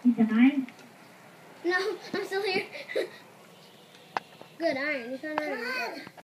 You dying? No, I'm still here. Good iron. You found iron.